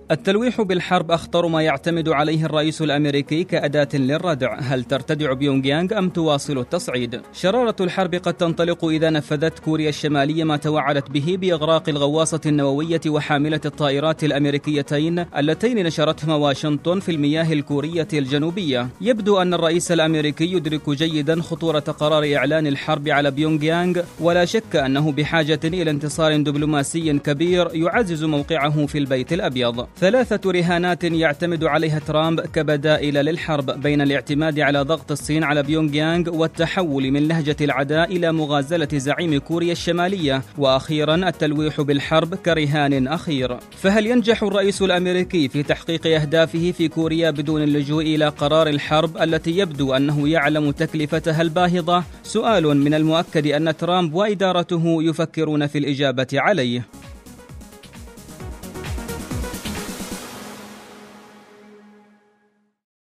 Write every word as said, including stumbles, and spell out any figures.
التلويح بالحرب أخطر ما يعتمد عليه الرئيس الأمريكي كأداة للردع. هل ترتدع بيونغ يانغ أم تواصل التصعيد؟ شرارة الحرب قد تنطلق إذا نفذت كوريا الشمالية ما توعدت به بإغراق الغواصة النووية وحاملة الطائرات الأمريكيتين اللتين نشرتهما واشنطن في المياه الكورية الجنوبية. يبدو أن الرئيس الأمريكي يدرك جيدا خطورة قرار إعلان الحرب على بيونغ يانغ، ولا شك أنه بحاجة إلى انتصار دبلوماسي كبير يعزز موقعه في البيت الأبيض. ثلاثة رهانات يعتمد عليها ترامب كبدائل للحرب، بين الاعتماد على ضغط الصين على بيونغ يانغ والتحول من لهجة العداء إلى مغازلة زعيم كوريا الشمالية، وأخيرا التلويح بالحرب كرهان أخير. فهل ينجح الرئيس الأمريكي في تحقيق أهدافه في كوريا بدون اللجوء إلى قرار الحرب التي يبدو أنه يعلم تكلفتها الباهظة؟ سؤال من المؤكد أن ترامب وإدارته يفكرون في الإجابة عليه.